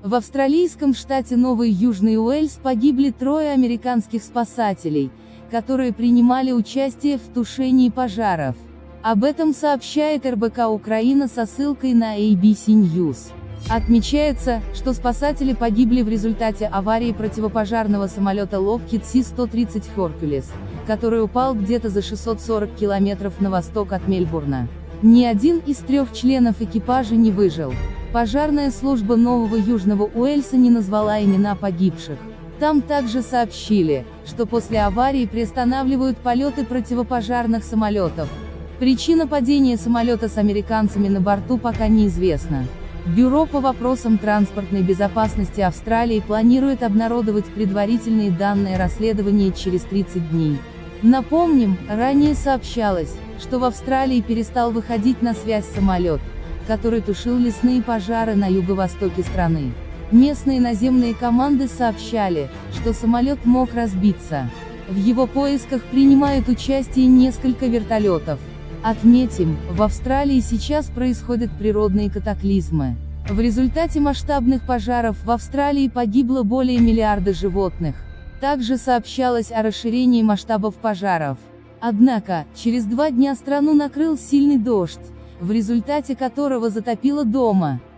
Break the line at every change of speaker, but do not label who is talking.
В австралийском штате Новый Южный Уэльс погибли 3 американских спасателей, которые принимали участие в тушении пожаров. Об этом сообщает РБК Украина со ссылкой на ABC News. Отмечается, что спасатели погибли в результате аварии противопожарного самолета Lockheed C-130 Hercules, который упал где-то за 640 километров на восток от Мельбурна. Ни один из 3 членов экипажа не выжил. Пожарная служба Нового Южного Уэльса не назвала имена погибших. Там также сообщили, что после аварии приостанавливают полеты противопожарных самолетов. Причина падения самолета с американцами на борту пока неизвестна. Бюро по вопросам транспортной безопасности Австралии планирует обнародовать предварительные данные расследования через 30 дней. Напомним, ранее сообщалось, что в Австралии перестал выходить на связь самолет, который тушил лесные пожары на юго-востоке страны. Местные наземные команды сообщали, что самолет мог разбиться. В его поисках принимают участие несколько вертолетов. Отметим, в Австралии сейчас происходят природные катаклизмы. В результате масштабных пожаров в Австралии погибло более миллиарда животных. Также сообщалось о расширении масштабов пожаров. Однако, через 2 дня страну накрыл сильный дождь, в результате которого затопило дома.